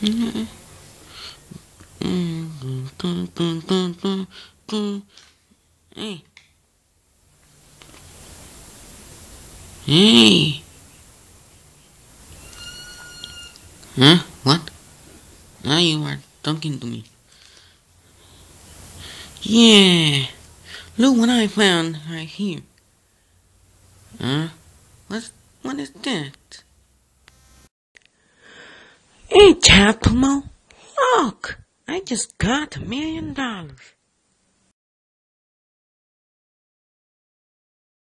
Hey. Hey. Huh? What? Now you are talking to me. Yeah. Look what I found right here. Huh? What is that? Hey, Giacomo. Look. I just got $1 million.